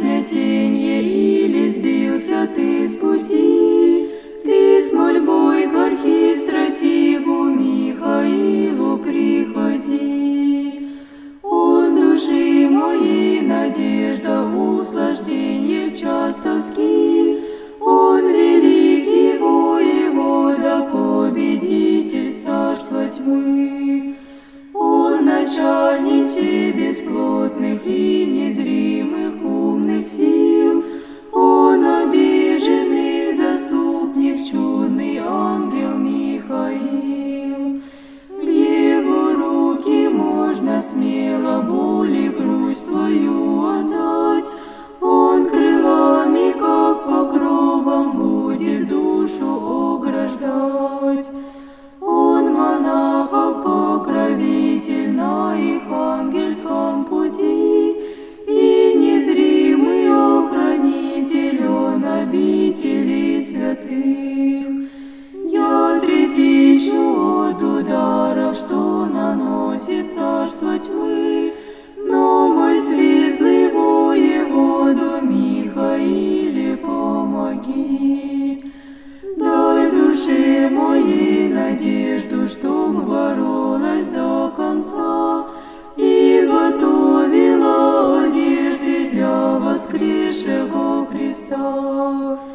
смятенье или сбился ты с пути, ты с мольбой к архистратигу Михаилу приходи. Он души моей надежда, услажденье в час тоски, он великий воевода, победитель царства тьмы. Он начальниче бесплотных и незримых умных сил, он обиженный заступник, чудный ангел Михаил. В его руки можно смело боль и грусть свою отдать, он крылами, как покровом, будет душу ограждать. Он монахов покровитель на их ангельском пути, и незримый охранитель он обителей святых. Я трепещу от ударов, что наносит царство тьмы, но мой светлый воеводу Михаиле помоги. Дай душе моей надежду, чтоб боролась до конца и готовила одежды для воскресшего Христа.